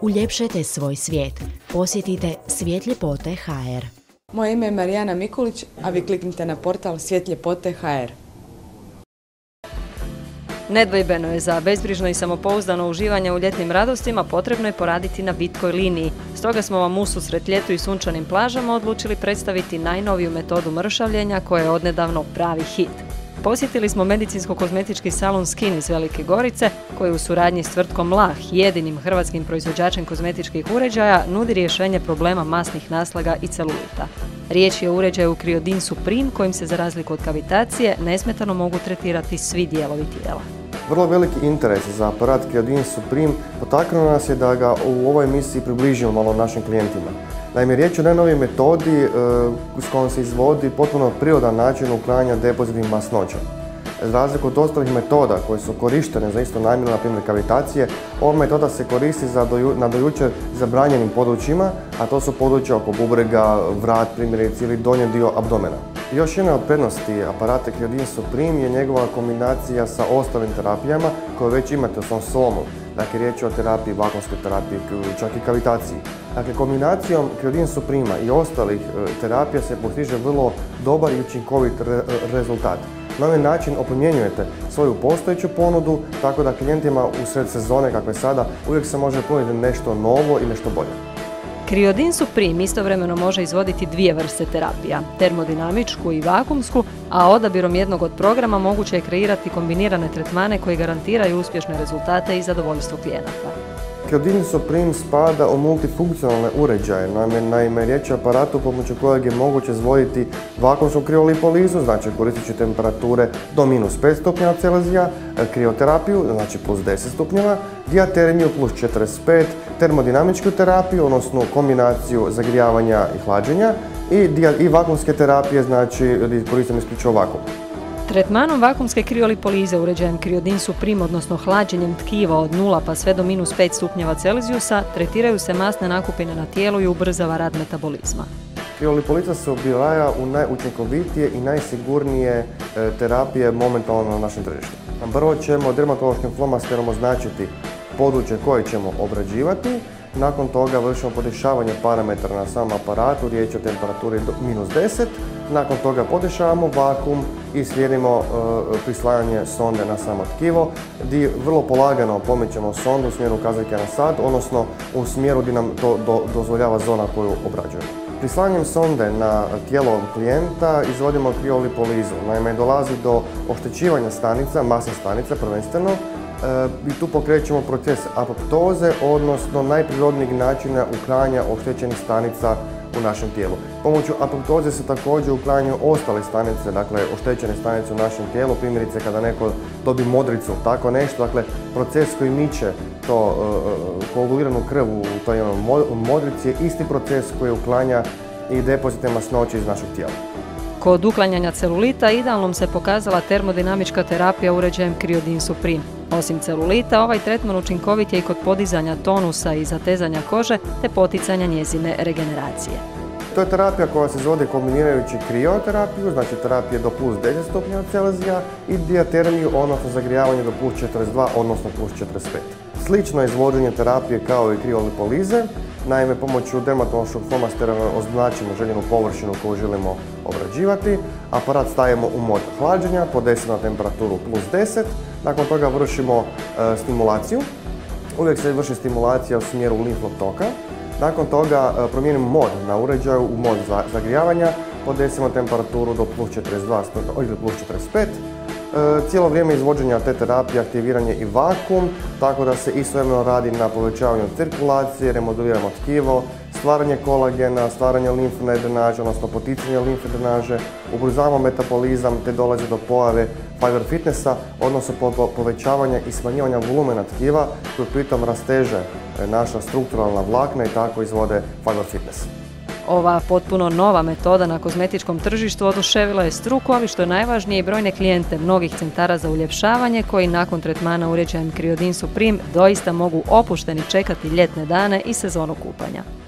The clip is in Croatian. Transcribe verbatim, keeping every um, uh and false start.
Uljepšajte svoj svijet. Posjetite Svijet ljepote točka ha er. Moje ime je Marijana Mikulić, a vi kliknite na portal svijet ljepote točka ha er. Nedvojbeno je za bezbrižno i samopouzdano uživanje u ljetnim radostima potrebno je poraditi na vitkoj liniji. Stoga smo vam ususret ljetu i sunčanim plažama odlučili predstaviti najnoviju metodu mršavljenja koja je odnedavno pravi hit. Posjetili smo medicinsko-kozmetički salon Skin iz Velike Gorice, koji u suradnji s tvrtkom Lah, jedinim hrvatskim proizvođačem kozmetičkih uređaja, nudi rješenje problema masnih naslaga i celulita. Riječ je o uređaju Kriodin Supreme, kojim se za razliku od kavitacije nesmetano mogu tretirati svi dijelovi tijela. Vrlo veliki interes za aparat Kriodin Supreme potaknuo nas je da ga u ovoj emisiji približimo malo našim klijentima. Naime, riječ je o najnovijoj metodi e, s kojom se izvodi potpuno prirodan način uklanjanja depozitnih masnoća. Za razliku od ostalih metoda koje su korištene za isto namjenu, na primjer kavitacije, ova metoda se koristi za doju, na dojučer zabranjenim područjima, a to su područja oko bubrega, vrat, primjerice ili donji dio abdomena. Još jedna od prednosti aparata Kriodin Supreme je njegova kombinacija sa ostalim terapijama koje već imate u svom slomu. Dakle, riječ je o terapiji, vakuumskoj terapiji, čak i kavitaciji. Dakle, kombinacijom Kriodin Suprema i ostalih terapija se postiže vrlo dobar i učinkovit re rezultat. Na ovaj način oplemenjujete svoju postojeću ponudu, tako da klijentima u sred sezone, kakve sada, uvijek se može ponuditi nešto novo i nešto bolje. Kriodin Supreme istovremeno može izvoditi dvije vrste terapija, termodinamičku i vakuumsku, a odabirom jednog od programa moguće je kreirati kombinirane tretmane koji garantiraju uspješne rezultate i zadovoljstvo klijenata. Kriodin Supreme spada u multifunkcionalne uređaje, naime, naime riječ je o aparatu pomoću kojeg je moguće izvoditi vakuumsku kriolipolizu, znači koristit ću temperature do minus pet stupnjeva Celzija, krioterapiju, znači plus deset stupnjeva, dijatermiju plus četrdeset pet, termodinamičku terapiju, odnosno kombinaciju zagrijavanja i hlađenja i, i vakuumske terapije, znači koristim isključivo vakuum. Tretmanom vakuumske kriolipolize uređajem Kriodin Supreme, odnosno hlađenjem tkiva od nula pa sve do minus pet stupnjeva Celzijusa, tretiraju se masne nakupine na tijelu i ubrzava rad metabolizma. Kriolipoliza se ubraja u najučinkovitije i najsigurnije e, terapije momentalno na našem tržištu. Prvo ćemo dermatološkim flomasterom označiti područje koje ćemo obrađivati. Nakon toga vršimo podešavanje parametara na samom aparatu, riječ je o temperaturi do minus deset. Nakon toga podešavamo vakuum i slijedimo e, prislajanje sonde na samo tkivo, gdje vrlo polagano pomećemo sondu u smjeru kazaljke na sat, odnosno u smjeru gdje nam to do, dozvoljava zona koju obrađujemo. Prislanjem sonde na tijelo klijenta izvodimo kriolipolizu. Naime, dolazi do oštećivanja stanica, masnih stanica prvenstveno, i tu pokrećemo proces apoptoze, odnosno najprirodnijeg načina uklanjanja oštećenih stanica u našem tijelu. Pomoću apoptoze se također uklanjaju ostale stanice, dakle oštećene stanice u našem tijelu, primjerice kada neko dobi modricu, tako nešto, dakle proces koji miče to uh, koaguliranu krv u toj modrici je isti proces koji uklanja i depozite masnoće iz našeg tijela. Kod uklanjanja celulita idealnom se pokazala termodinamička terapija uređajem Kriodin Supreme. Osim celulita, ovaj tretman učinkovit je i kod podizanja tonusa i zatezanja kože te poticanja njezine regeneracije. To je terapija koja se izvodi kombinirajući krioterapiju, znači terapije do plus deset stupnjeva Celzija i dijatermiju, odnosno zagrijavanje do plus četrdeset dva, odnosno plus četrdeset pet. Slično je izvođenje terapije kao i kriolipolize. Naime, pomoću dermatološkog flomastera označimo željenu površinu koju želimo obrađivati. Aparat stavimo u mod hlađenja, podesimo na temperaturu plus deset. Nakon toga vršimo e, stimulaciju. Uvijek se vrši stimulacija u smjeru limfnog toka. Nakon toga e, promijenimo mod na uređaju u mod za, zagrijavanja. Podesimo temperaturu do plus četrdeset dva ili plus četrdeset pet. E, cijelo vrijeme izvođenja te terapije aktiviran je i vakuum, tako da se istovremeno radi na povećavanju cirkulacije, remoduliramo tkivo, stvaranje kolagena, stvaranje limfne drenaže, odnosno poticanje limfne drenaže, ubrzavamo metabolizam te dolazi do pojave fiber fitnessa, odnosno po povećavanja i smanjivanja volumena tkiva koji pritom rasteže naša strukturalna vlakna i tako izvode fiber fitness. Ova potpuno nova metoda na kozmetičkom tržištu oduševila je struku, ali što je najvažnije i brojne klijente mnogih centara za uljepšavanje koji nakon tretmana uređajem Kriodin Supreme doista mogu opušteni čekati ljetne dane i sezonu kupanja.